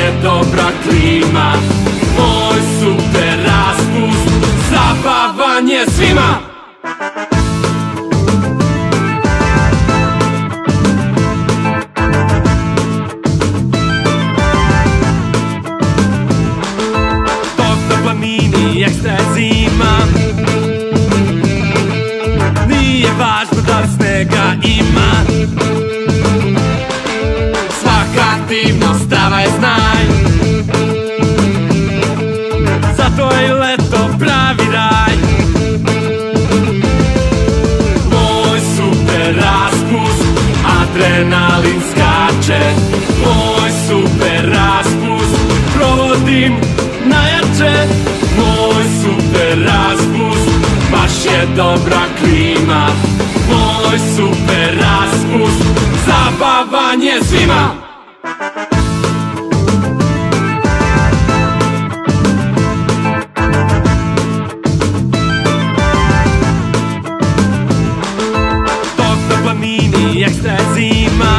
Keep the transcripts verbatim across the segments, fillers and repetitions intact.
je dobra klima. Moj super raspust, zabavanje svima. Top na planini, ekstazima. Nije važno da li snega ima. Svaka aktivnost strava je znaj. Zato je leto pravi raj. Moj super raspust, adrenalin skače. Moj super raspust, provodim najjače. Moj super raspust, baš je dobra klima. Moj super raspust, zabavanje svima. Top na planini, ekstazima.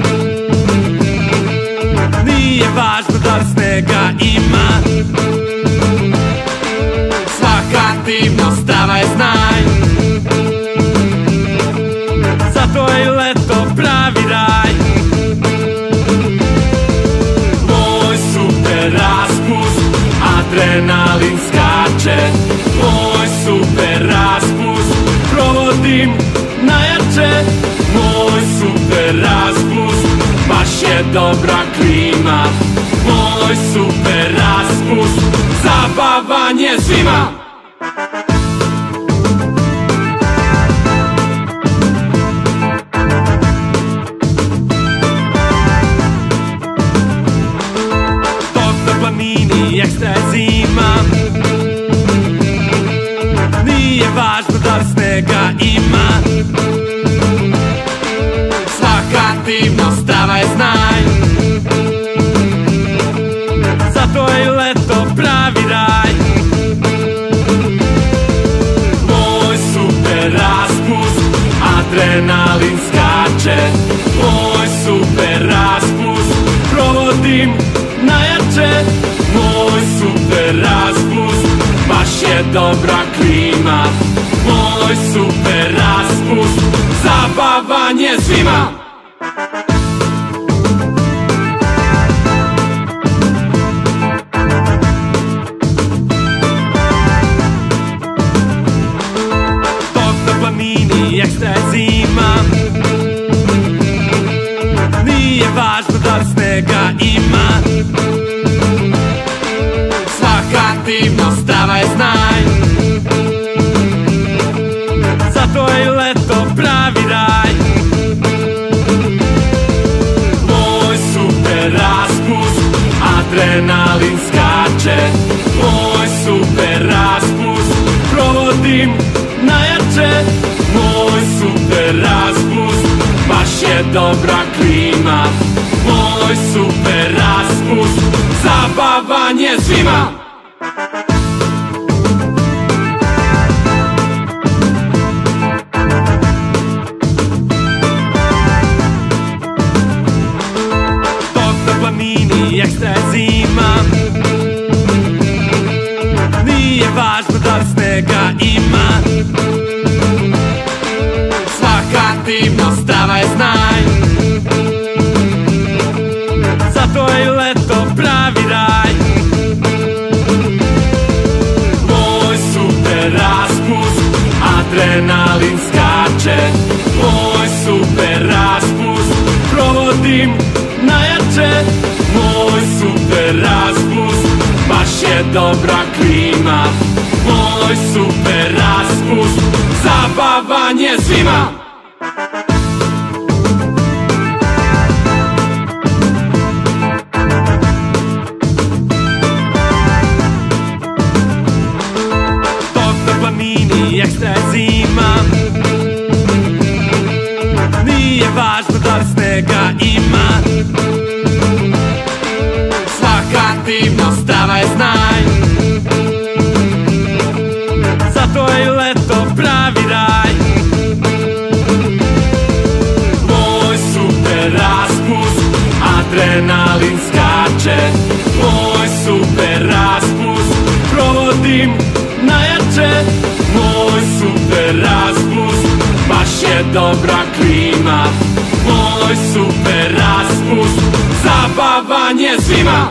Nije važno da li snega ima. Svaka aktivnost strava je znaj. Zato je leto pravi raj. Moj super raspust, adrenalin skače. Moj super raspust, provodim najjače. Moj super raspust, baš je dobra klima. Moj super raspust, zabavanje svima. Top na planini, ekstazima. Nije važno da li snega ima. Svaka aktivnost strava je znaj. Zato je leto pravi raj. Moj super raspust, adrenalin skače. Moj super raspust, provodim najjače. Moj super raspust, baš je dobra klima. Moj super raspust, zabavanje svima. Top na planini, ekstazima. Nije važno da li snega ima. Svaka aktivnost strava je znaj. Zato je leto pravi raj. Moj super raspust, adrenalin skače. Moj super raspust, provodim najjače. Moj super raspust, baš je dobra klima. Moj super raspust, zabavanje svima. Top na planini, ekstazima. Nije važno da li snega ima. Svaka aktivnost strava je znaj. Zato je leto pravi raj. Moj super raspust, adrenalin skače. Moj super raspust, provodim najjače. Moj super raspust, baš je dobra klima. Moj super raspust, zabavanje svima. Top na planini, ekstazima. Nije važno da li snega ima. Svaka aktivnost strava je znaj. Zato je leto pravi raj. Moj super raspust, adrenalin skače. Moj super raspust provodim najjače. Moj super raspust, baš je dobra klima. Moj super raspust, zabavan je svima.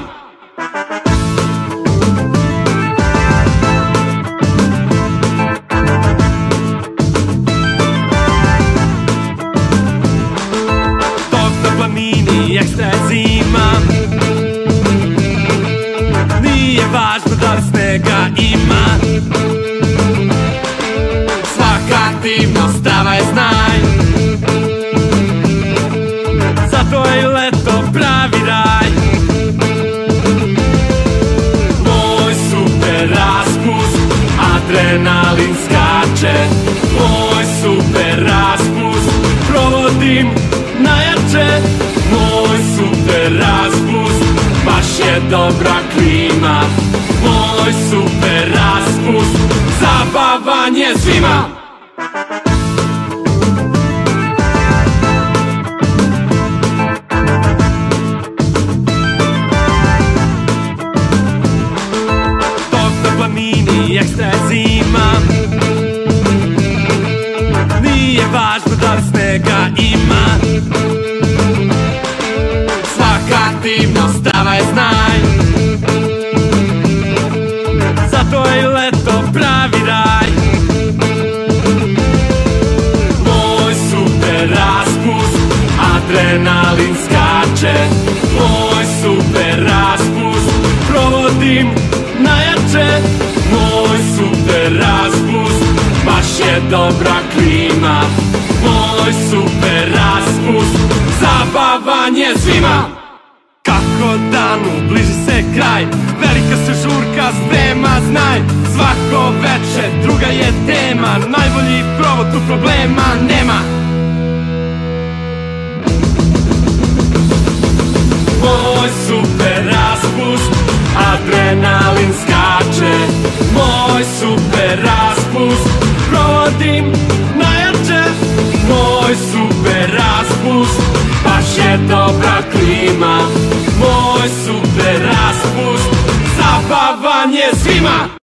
Dok na planini ekstazi imam, nije važno da li snega ima. Svaka aktivnost strava je znaj, zato je i leto pravi raj. Moj super raspust, adrenalin skače. Moj super raspust, provodim najjače. Moj super raspust, baš je dobra klima. Moj super raspust, zabavan je svima. Dok na planini ekstazi imam, nije važno da li snega ima. Svaka aktivnost strava je znaj, zato je i leto pravi raj. Moj super raspust, adrenalin skače. Moj super raspust, provodim najjače. Moj super raspust, baš je dobra klima. Moj super raspust, zabavan je svima. Kako danu bliži se kraj, velika se žurka sprema, znaj. Svako veče druga je tema, najbolji provod tu problema nema. Moj super raspust, adrenalin skače. Moj super raspust, provodim najjače. Moj super raspust, baš je dobra klima. Moj super raspust, zabavan je svima.